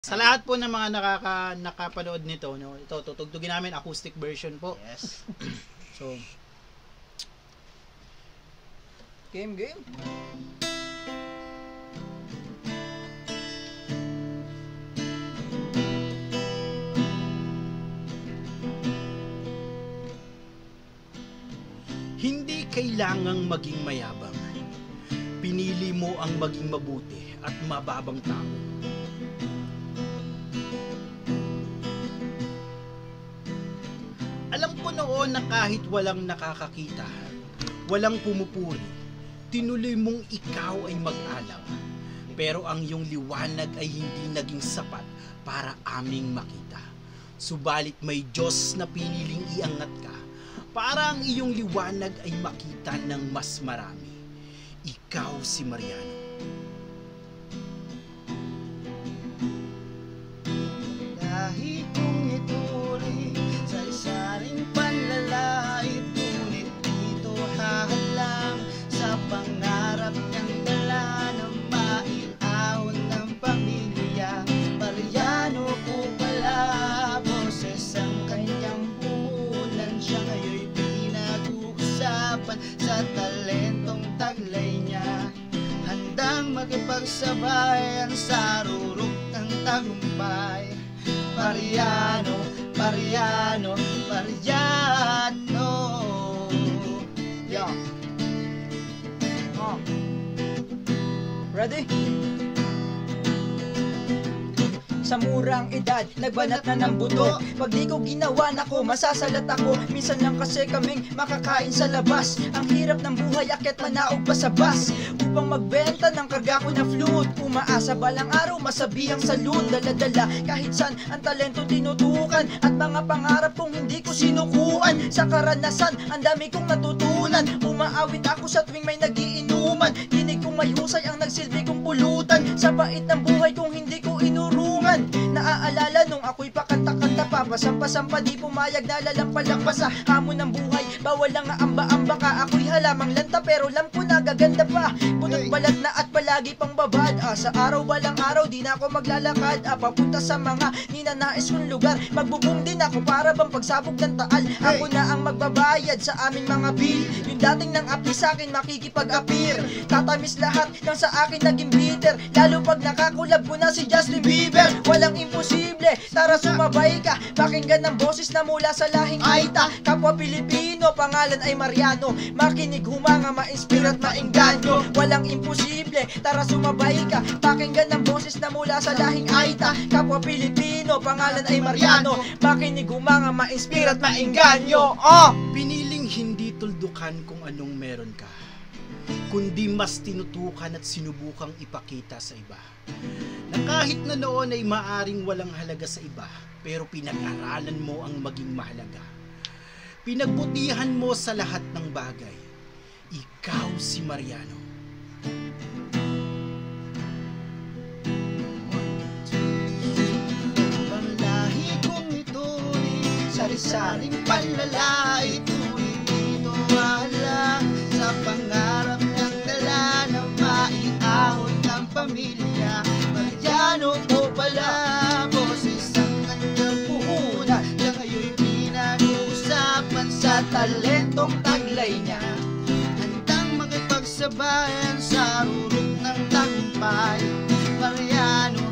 Sa lahat po ng mga nakapanood nito, no, ito tutugtugin namin acoustic version po. Yes. So, Game. hindi kailangang maging mayabang. Pinili mo ang maging mabuti at mababang tao. Alam ko noon na kahit walang nakakakita, walang pumupuri, tinuloy mong ikaw ay mag-alam. Pero ang iyong liwanag ay hindi naging sapat para aming makita. Subalit may Diyos na piniling iangat ka para ang iyong liwanag ay makita ng mas marami. Ikaw si Mariano. Dahil kung ituloy sa isaring panlalait, ngunit dito hahalang sa pangarap niyang dala na maiahon ng pamilya. Mariano po pala, boses ang kanyang puhunan. Siya ngayon'y pinag-uusapan sa talentong taglay niya. Handang makipagsabayan sa rurok ng tagumpay. Mariano. Yeah. Ready? Sa murang edad, nagbanat na ng buto. Pag di ko ginawa nako, masasalat ako. Minsan lang kasi kaming makakain sa labas. Ang hirap ng buhay, akyat manaog pa sa bus upang magbenta ng karga ko na flute. Umaasa balang araw, masabihang salud. Dala-dala kahit saan, ang talento tinutukan. At mga pangarap kong hindi ko sinukuan. Sa karanasan, ang dami kong natutunan. Umaawit ako sa tuwing may nagiinuman. Dinig kong may husay ang nagsilbi kong pulutan. Sa bait ng buhay kong hindi ko inurungan. Naaalala nung ako'y pakanta-kanta pa, pasampa-sampa di pumayag na lalampa-lampa sa hamon ng buhay. Bawal lang nga amba-amba ka, ako'y halamang lanta pero lam ko na gaganda pa. Punot balat na at palagi pang babad. Sa araw balang araw di na ako maglalakad. Papunta sa mga ninanais kong lugar. Magbubong din ako para bang pagsabog ng taal. Ako na ang magbabayad sa aming mga bill. Yung dating ng api sa akin makikipag-appear. Tatamis lahat ng sa akin naging bitter. Lalo pag nakakulab ko na si Justin Bieber. Walang imposible, tara sumabay ka. Pakinggan ng boses na mula sa lahing Aita. Kapwa Pilipino, pangalan ay Mariano. Makinig, humanga, ma-inspire at maengganyo. Walang imposible, tara sumabay ka. Pakinggan ng boses na mula sa lahing Aita. Kapwa Pilipino, pangalan ay Mariano. Makinig, humanga, ma-inspire at maengganyo. Piniling hindi tuldukan kung anong meron ka, kundi mas tinutukan at sinubukang ipakita sa iba. Na kahit na noon ay maaring walang halaga sa iba, pero pinag-aralan mo ang maging mahalaga. Pinagbutihan mo sa lahat ng bagay. Ikaw si Mariano. Panlahi kong ito'y sari-saring panlalait. Ngunit dito halang sa pangarap ng dala na maiahon ng pamilya. Mariano po pala, boses ang kanyang puhunan. Siya ngayon'y pinag-uusapan sa talentong taglay niya. Handang makipagsabayan sa rurok ng tagumpay. Mariano.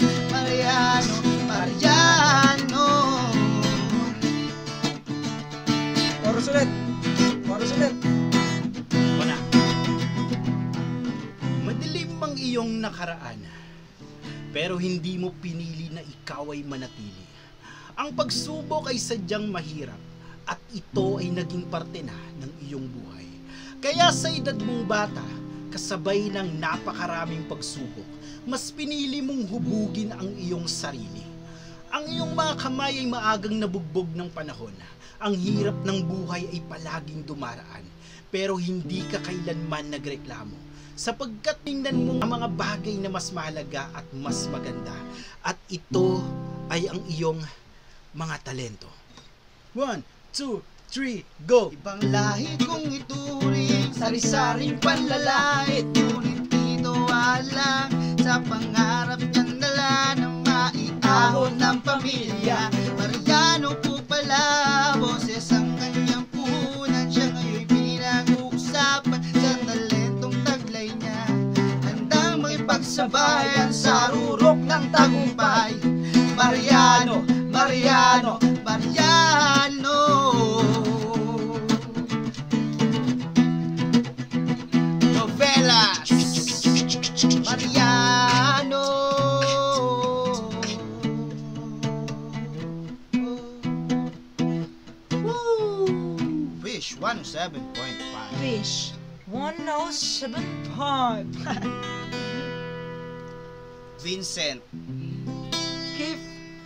Chorus ulit. Wala. Madilim ang iyong nakaraan, pero hindi mo pinili na ikaw ay manatili. Ang pagsubok ay sadyang mahirap, at ito ay naging parte na ng iyong buhay. Kaya sa edad mong bata, kasabay ng napakaraming pagsubok, mas pinili mong hubugin ang iyong sarili. Ang iyong mga kamay ay maagang nabugbog ng panahon. Ang hirap ng buhay ay palaging dumaraan, pero hindi ka kailanman nagreklamo, sapagkat tingnan mo ang mga bagay na mas mahalaga at mas maganda, at ito ay ang iyong mga talento. 1, 2, 3, go! Ibang lahi kong ituring, sari-saring panlalait. Ngunit dito walang sa pangarap niyang dala na maiahon ng pamilya. Mariano po pala, boses ang kanyang puhunan. Siya ngayon'y pinag-uusapan sa talentong taglay niya. Handang makipagsabayan sa rurok ng tagumpay. Mariano, Mariano, Mariano. Novelas, Mariano. Woo! Wish 107.5. Fish 107.5. Vincent Keith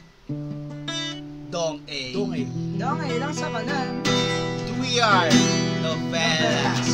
Dong A. Dong eh. Dangay lang sa kanan. We are Novelas.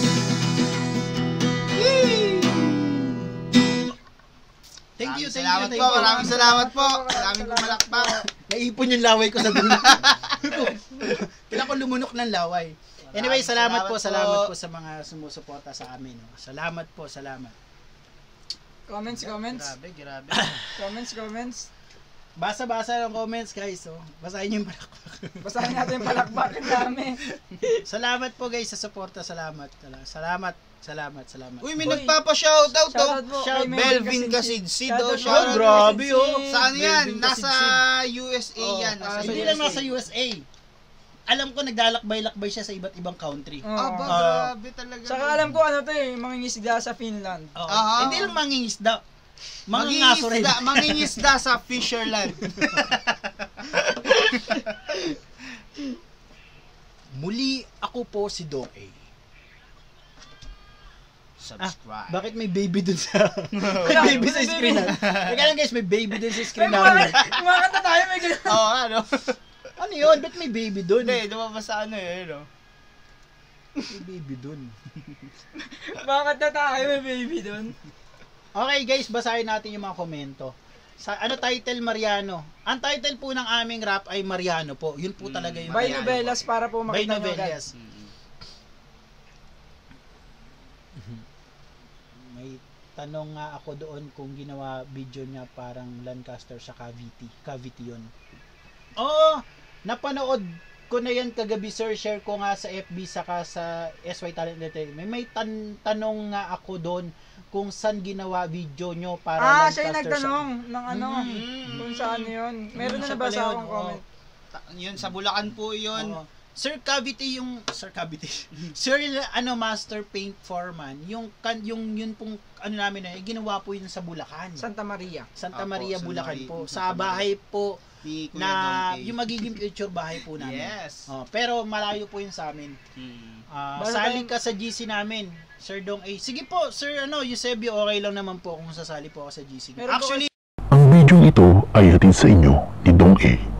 Thank you, Salamat thank po, you. maraming salamat po. Maraming pumalakpak. Naipon yung laway ko sa dulo. Kailangan ko lumunok ng laway. Anyway, salamat po sa mga sumusuporta sa amin. No? Salamat po, salamat. Comments. Grabe. Comments. Basa-basa ng comments, guys. Oh. Basahin niyo yung palakpak. Basahin natin yung palakpak ng dami. Salamat po, guys, sa suporta. Salamat. Uy, may Uy, nagpapa-shoutout to. shoutout po kay Melvin Kasidsid. Shoutout po. Grabe, oh. Saan yan? Melvin Nasa Kasidsid. USA yan. Nasa Hindi lang nasa USA. Alam ko naglalakbay-lakbay siya sa iba't ibang country. Aba, Ah. grabe talaga. Saka alam ko ano to eh, mangingisda sa Finland. Oo. Aha. Hindi lang mangingisda. Mga ngaso rin. Mangingisda sa Fisherland. Muli, ako po si Dong A. Subscribe. Bakit may baby dun sa... may baby sa screen natin? Teka lang, guys, may baby dun sa screen May natin. kumakanta tayo, may ganun. Oo, ano? Ano yun? Ba't may baby dun? Hindi, lumabas sa ano eh, no? May baby dun. Kumakanta tayo, may baby doon. Okay, guys, basahin natin yung mga komento. Sa ano title, Mariano? Ang title po ng aming rap ay Mariano po. Yun po talaga yung By Mariano novelas para po po. By makita nyo agad. novelas. May tanong nga ako doon kung ginawa video niya parang Lancaster sa Cavite yun. Oo, napanood ko na yan kagabi, sir. Share ko nga sa FB saka sa SY Talent Entertainment. May tanong nga ako doon kung saan ginawa video nyo para Siya yung Lancaster nagtanong ng ano, kung saan yun. Meron na Siya nabasa pala yun, akong comment. Yun, sa Bulacan po yun. Oo. Sir Cavite. Sir Master Paint Foreman, yung yun pong ano namin na ginawa po yun sa Bulacan. Santa Maria. Santa Apo, Maria, San Bulacan Maria- po. Santa Sa bahay po Ni Kuya na Dong A. yung magiging future bahay po namin. Yes. Oh, pero malayo po yun sa amin. Basta Sali tayong- ka sa GC namin, Sir Dong A. Sige po, Sir Eusebio, okay lang naman po kung sasali po ako sa GC. Meron po Actually, Ang bidyong ito ay hatid sa inyo ni Dong A.